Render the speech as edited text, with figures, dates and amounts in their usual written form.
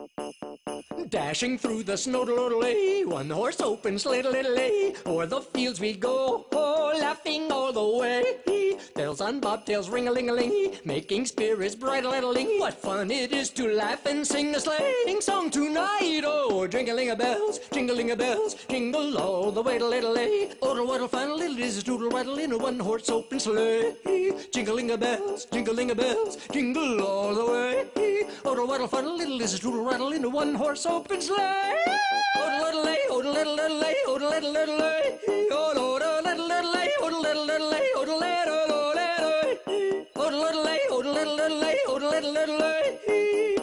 Dashing through the snow, one horse open sleigh, o'er the fields we go, laughing all the way. Bells on bobtails, ring-a-ling-a-ling, making spirits bright, what fun it is to laugh and sing a sleighing song tonight. Oh, jingling-a-bells, jingling-a-bells, jingle all the way, oh, what a fun little is a doodle rattle in a one-horse open sleigh. Jingling-a-bells, jingling-a-bells, jingle all the way. Oh, what a fun little is a doodle rattle in a one-horse open sleigh. Oh-de-little-lay, oh-de-little-lay, oh-de-little-lay, oh-de-little-lay, oh-de-little-lay, oh-de-little-lay, oh-de-little-lay, oh-de-little-lay, oh-de-little-lay, oh-de-little-lay.